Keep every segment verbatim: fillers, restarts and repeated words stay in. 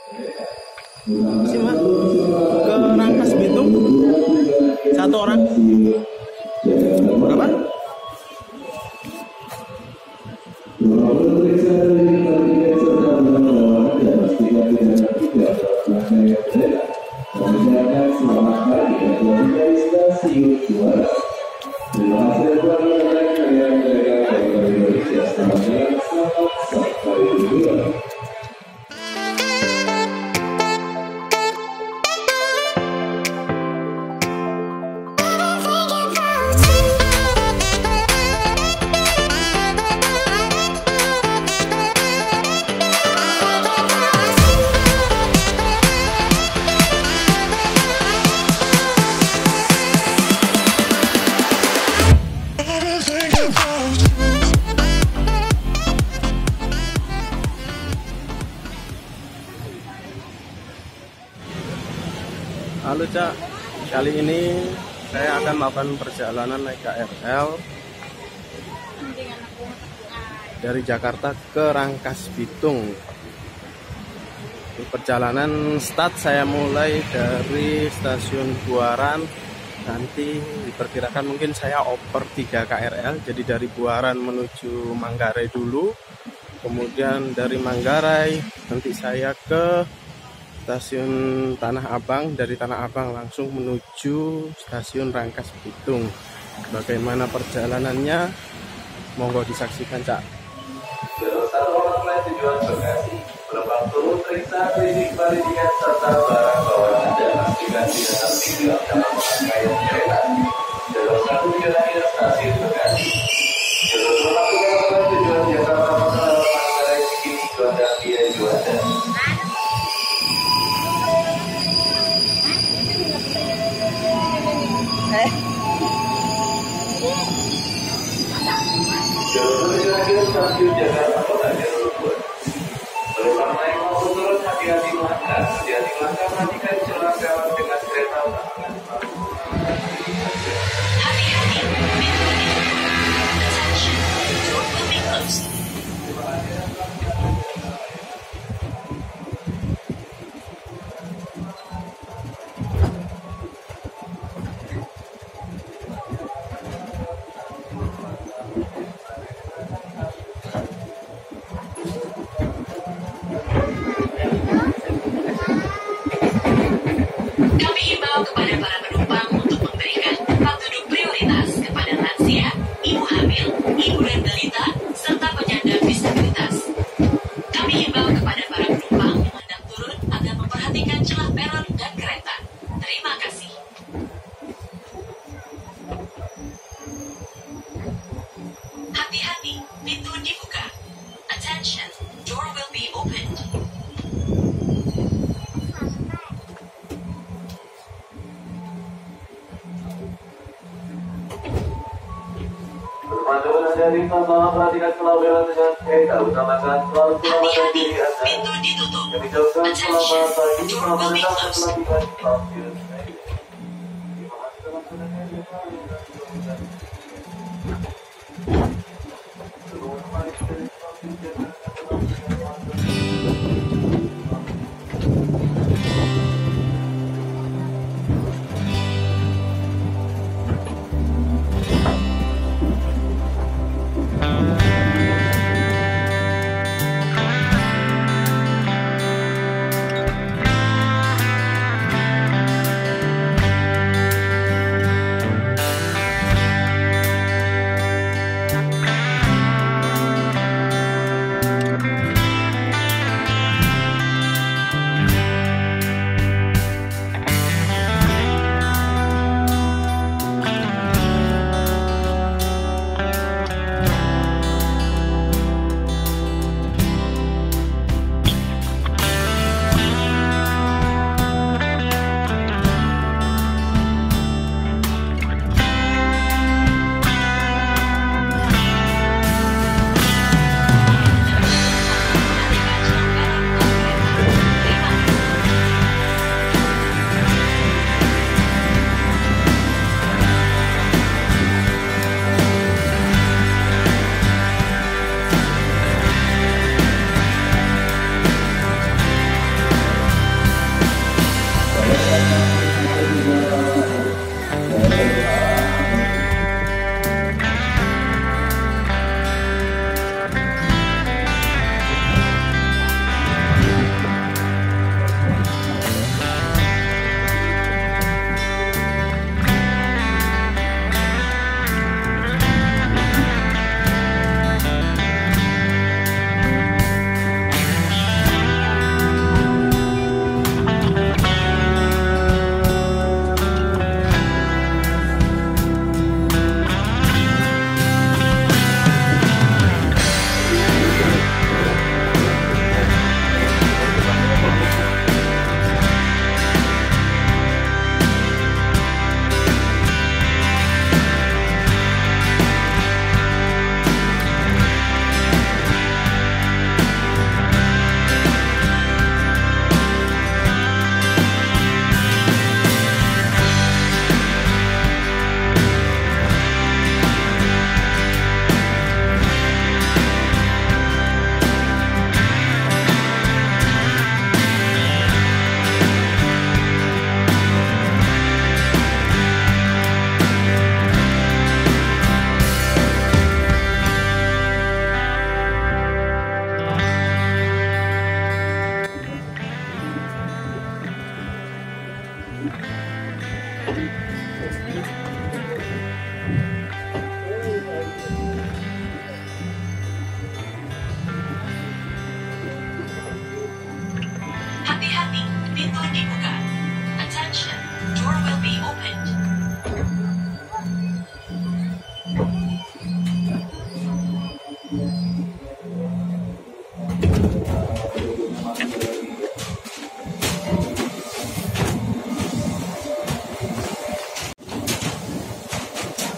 Simak ke Rangkas Bitung satu orang berapa? Halo Cak, kali ini saya akan melakukan perjalanan naik K R L dari Jakarta ke Rangkas Bitung. Di perjalanan start saya mulai dari stasiun Buaran, nanti diperkirakan mungkin saya oper tiga K R L, jadi dari Buaran menuju Manggarai dulu, kemudian dari Manggarai nanti saya ke stasiun Tanah Abang, dari Tanah Abang langsung menuju stasiun Rangkas Bitung. Bagaimana perjalanannya? Monggo disaksikan, Cak. Satu orang lain tujuan Bekasi, penumpang turun periksa fisik balikan serta barang bawaan Anda pastikan tidak tertinggal dalam rangkaian kereta. Jalur satu jalan stasiun Bekasi. Jalur dua tujuan Jakarta Manggarai Cikini Juanda via Juanda. Stasiun Jakarta Kota jalur dua. Penumpang naik maupun turun hati-hati melangkah, hati-hati melangkah perhatikan celah gawat dengan kereta utamanya. Hati-hati, attention, door will be closed. Kami himbau kepada para penumpang untuk memberikan tempat duduk prioritas kepada lansia, ibu hamil, ibu dan balita, serta penyandang disabilitas. Kami himbau kepada para penumpang yang hendak turun agar memperhatikan celah peron dan kereta. Terima kasih. Hati-hati, pintu dibuka. Attention, door will be opened. Panduan dari Pembawa perhatikan pelabelan dengan kereta utamakan selalu selamatkan diri Anda. Pintu ditutup. Kami ucapkan selamat pagi, Door selamat will be datang closed. pelatihan stasiun.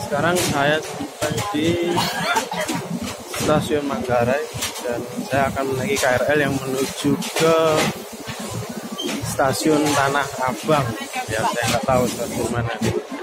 Sekarang saya sampai di stasiun Manggarai dan saya akan menaiki K R L yang menuju ke stasiun Tanah Abang. Ya, saya nggak tahu stasiun mana.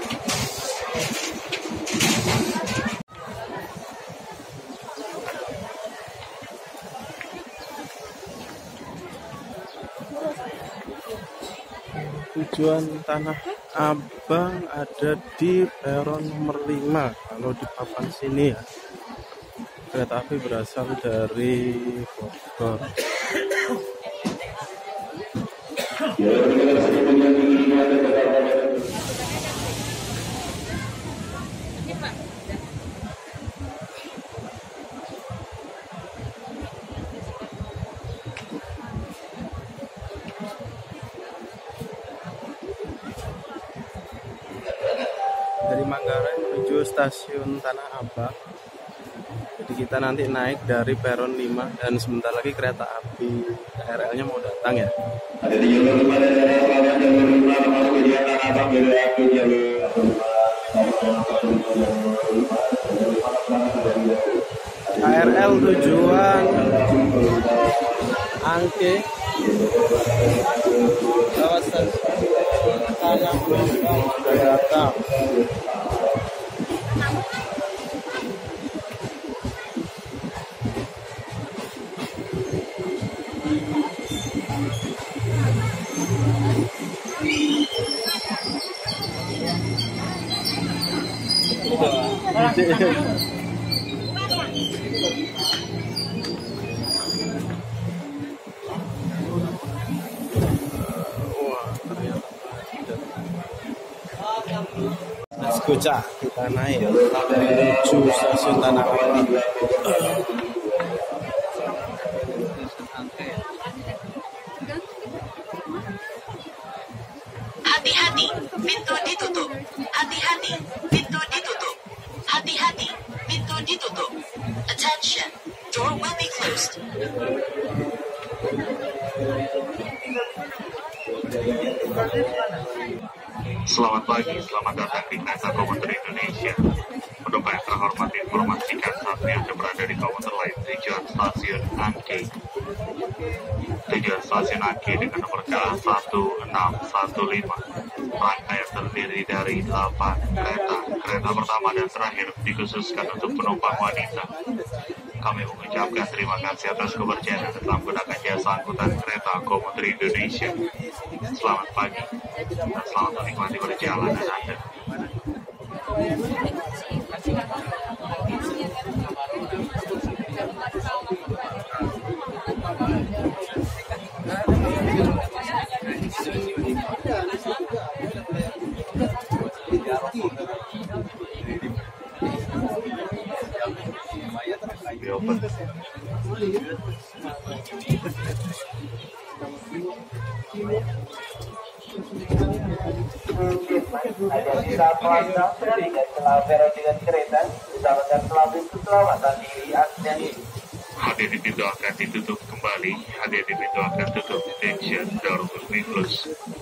Tujuan Tanah Abang ada di peron nomor lima. Kalau di papan sini ya, kereta api berasal dari Bogor. Dari Manggarai menuju stasiun Tanah Abang. Jadi kita nanti naik dari peron lima dan sebentar lagi kereta api K R L-nya mau datang ya. K R L tujuan Angke lewat stasiun Tanah Abang sudah datang. Let's go, Cak. Kita naik menuju stasiun Tanah Abang. Hati-hati, pintu ditutup. Hati-hati, pintu ditutup. Hati-hati, pintu ditutup. Attention, door will be closed. Selamat pagi, selamat datang di Kereta Komuter Indonesia. Penumpang yang terhormat informasikan saat ini Anda berada di komuter lain tujuan stasiun Angke. Tujuan stasiun Angke dengan nomor K satu enam satu lima. Rangkaian terdiri dari delapan kereta. Kereta pertama dan terakhir dikhususkan untuk penumpang wanita. Kami mengucapkan terima kasih atas kepercayaan Anda telah menggunakan jasa angkutan Kereta Komuter Indonesia. Selamat pagi dan selamat menikmati perjalanan Anda. Ada sisa pelanggan dengan kelabero dengan kereta, usahakan selalu keselamatan diri Anda. Hadirin pintu akan ditutup kembali. Hadirin pintu akan tutup. Attention, door will be closed.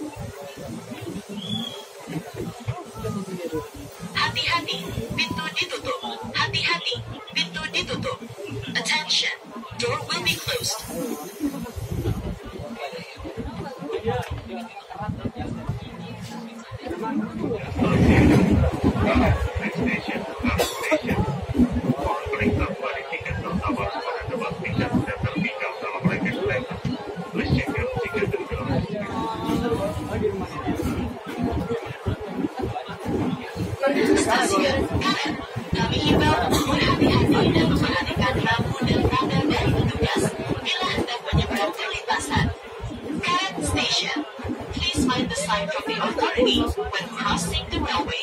Hati-hati, pintu ditutup. Hati-hati, pintu ditutup. Attention, door will be closed. Next station, next station. Mohon periksa kembali tiket serta barang pada tempat tiket dan tertinggal dalam rangkaian kereta. Please check your ticket and belongings. Stasiun kanan. Kami himbau untuk berhati-hati dan memperhatikan lampu dan tanda dari petugas bila hendak menyeberang perlintasan. Current station. Please mind the sign from the authority when crossing the railway.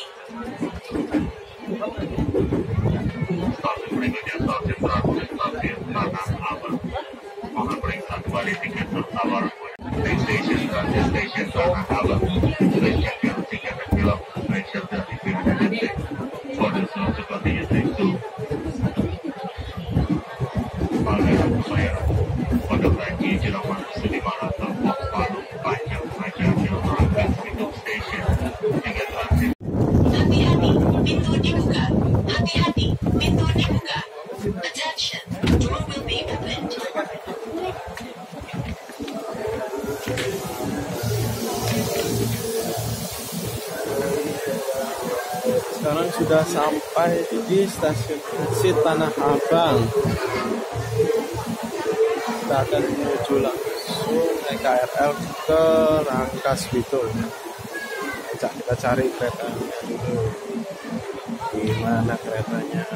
Stasiun berikutnya stasiun terakhir stasiun Tanah Abang. Mohon periksa kembali tiket serta barang. Next station, transit station Tanah Abang. Please check your ticket and belongings. Make sure that if you have anything for the slow to continue to do. Panggilan pembayaran. Pada Haji Jeraman Sudirman Tempok Palu Panjang Haji Terangkat Pintu Station dengan transit. Hati-hati, pintu dibuka. Sekarang sudah sampai di stasiun transit Tanah Abang. Kita akan menuju langsung naik K R L ke Rangkas Bitung. Kita cari keretanya dulu. Di mana keretanya?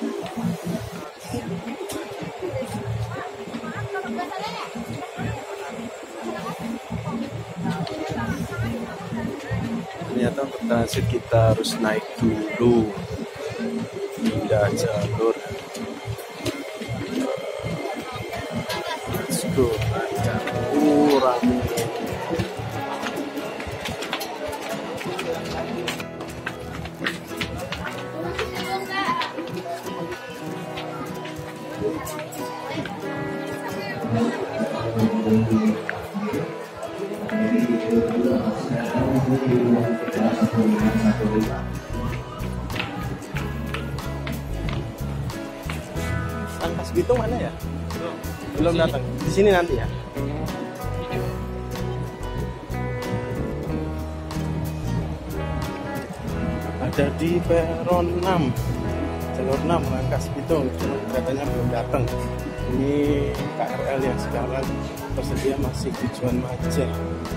Ternyata untuk transit kita harus naik dulu, pindah jalur. Let's go, lancar. Uh, rame. Rangkas Bitung mana ya? Belum, belum datang. Di sini nanti ya. Ada di peron enam, jalur enam Rangkas Bitung. Cuma katanya belum datang. Ini K R L yang sekarang tersedia masih tujuan Maja.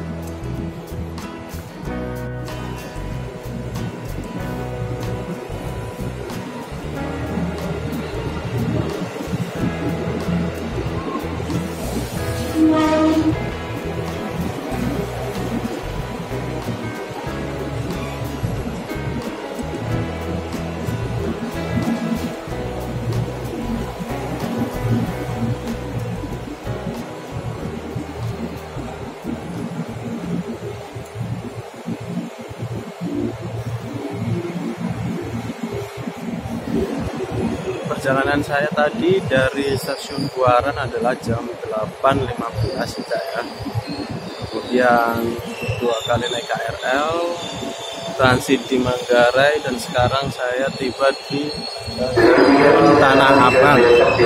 Perjalanan saya tadi dari stasiun Buaran adalah jam delapan lima belas ya. Kemudian dua kali naik K R L, transit di Manggarai, dan sekarang saya tiba di Tanah Abang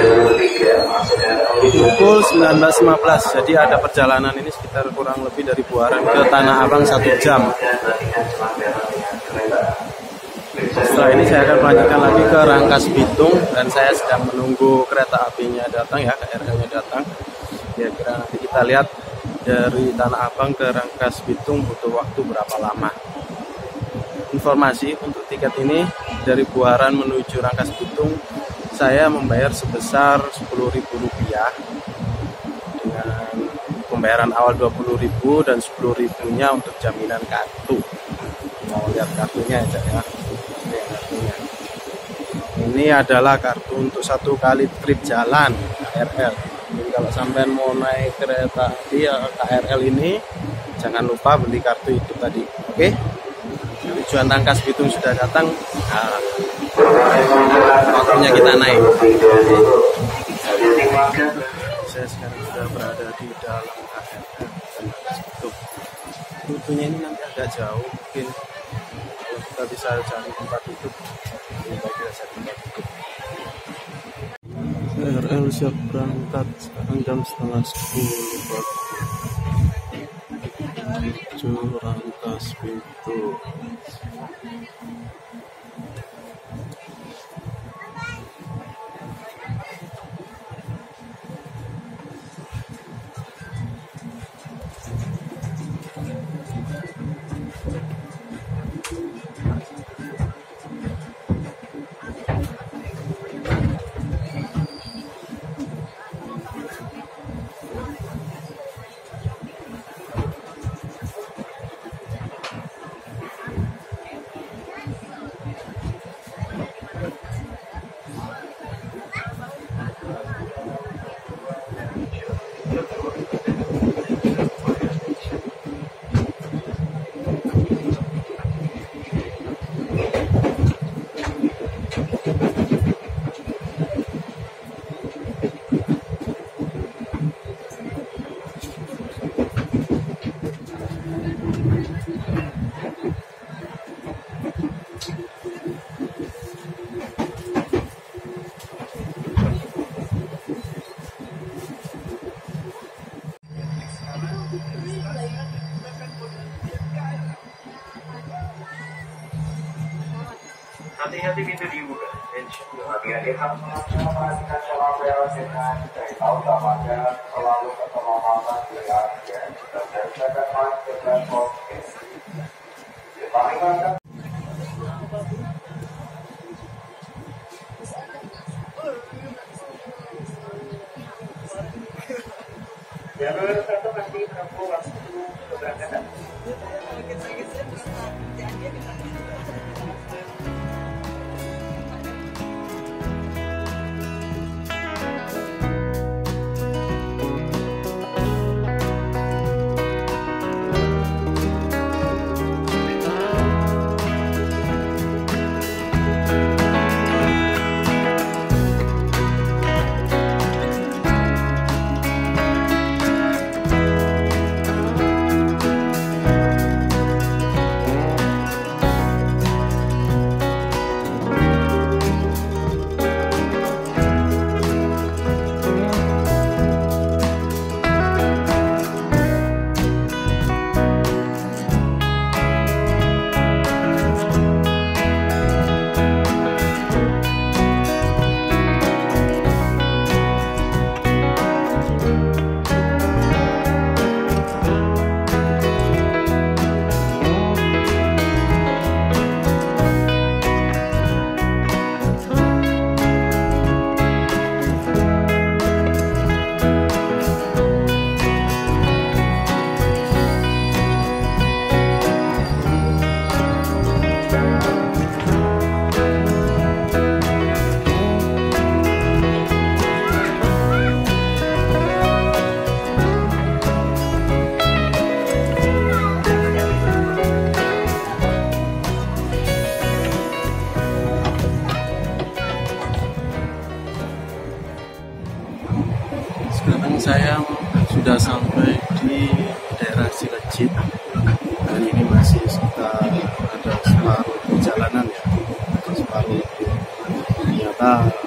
pukul sembilan belas lima belas. Jadi ada perjalanan ini sekitar kurang lebih dari Buaran ke Tanah Abang satu jam. Setelah ini saya akan melanjutkan lagi ke Rangkas Bitung, dan saya sedang menunggu kereta apinya datang ya, K R L-nya datang. Kira-kira nanti kita lihat dari Tanah Abang ke Rangkas Bitung butuh waktu berapa lama. Informasi untuk tiket ini dari Buaran menuju Rangkas Bitung saya membayar sebesar sepuluh ribu rupiah dengan pembayaran awal dua puluh ribu dan sepuluh ribunya untuk jaminan kartu. Mau lihat kartunya aja ya. Ini adalah kartu untuk satu kali trip jalan K R L. Jadi kalau sampean mau naik kereta api ya K R L ini, jangan lupa beli kartu itu tadi. Oke? Tujuan Rangkas Bitung sudah datang. Nah, waktunya kita naik. Saya sekarang sudah berada di dalam K R L Rangkas Bitung. Rutenya ini nanti agak jauh, mungkin kita bisa cari tempat duduk. K R L siap berangkat, sekarang jam setengah sepuluh pagi. Menuju Rangkas Bitung. Hati-hati pintu dibuka. Hati-hati memperhatikan pola dengan dari tahun utamanya selalu ketolongan dengan dan berdasarkan dengan podcast. Paling mantap. Jalur satu masih menempuh waktu keberangkatan. Sekarang saya sudah sampai di daerah Cilejit. Hari ini masih sekitar ada separuh perjalanan ya, separuh. Ternyata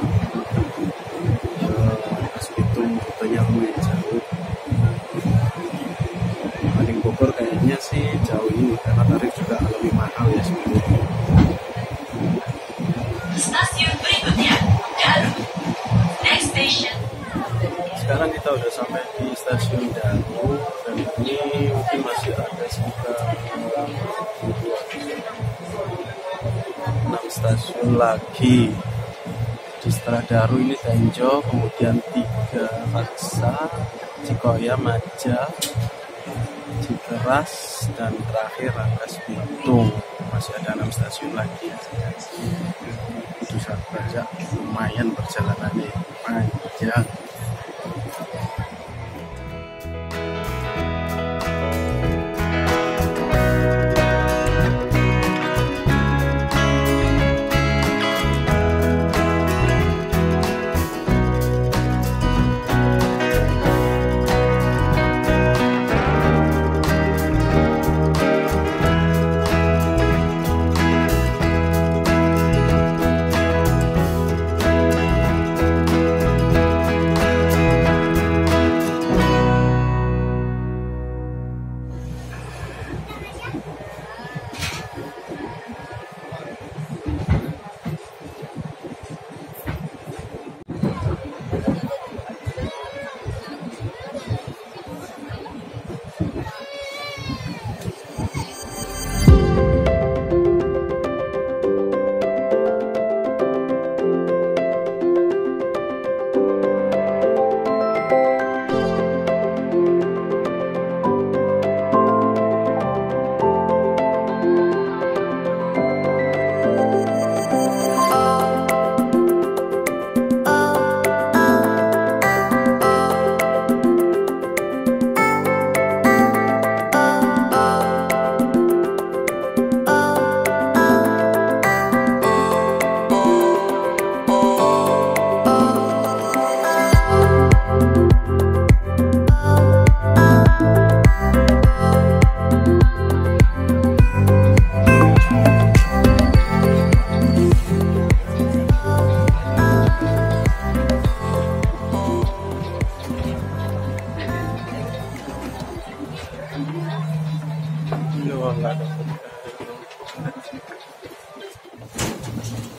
Rangkas Bitung rutenya lumayan jauh. Paling Bogor kayaknya sih jauh ini karena tarif juga lebih mahal ya sebenarnya. Stasiun berikutnya, Daru. Next station. Sekarang kita udah sampai di stasiun Daru dan ini mungkin masih ada sekitar enam stasiun lagi. Di setelah Daru ini Tenjo, kemudian tiga Raksa, Cikoya, Maja, Cikeras, dan terakhir Rangkas Bitung. Masih ada enam stasiun lagi. Itu saja lumayan perjalanannya panjang. Loh, nggak ada.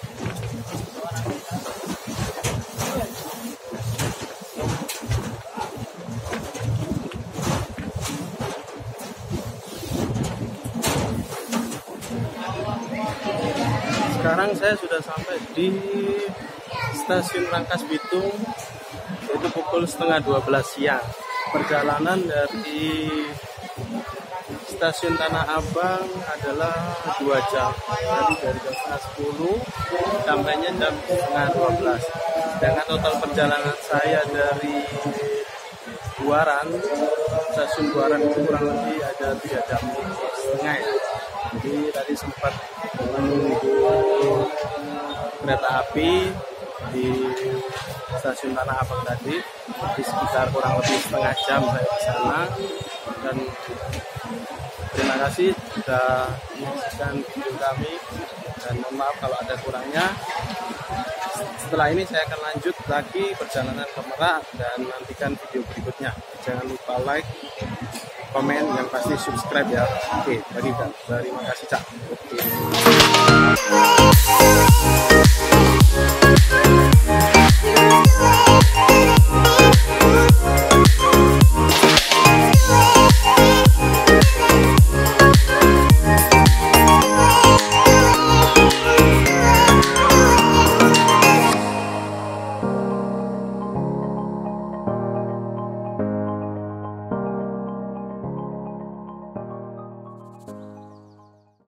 Sekarang saya sudah sampai di stasiun Rangkas Bitung, yaitu pukul setengah dua belas siang. Perjalanan dari stasiun Tanah Abang adalah dua jam, jadi dari jam setengah sepuluh sampainya jam setengah dua belas. Dengan total perjalanan saya dari Buaran, stasiun Buaran itu kurang lebih ada tiga jam setengah ya. Jadi tadi sempat menunggu kereta api di stasiun Tanah Abang tadi, di sekitar kurang lebih setengah jam saya di sana. Dan terima kasih sudah menyaksikan video kami, dan mohon maaf kalau ada kurangnya. Setelah ini saya akan lanjut lagi perjalanan ke Merak dan nantikan video berikutnya. Jangan lupa like, komen, yang pasti subscribe ya. Oke, bagikan. Terima kasih Cak. Oke.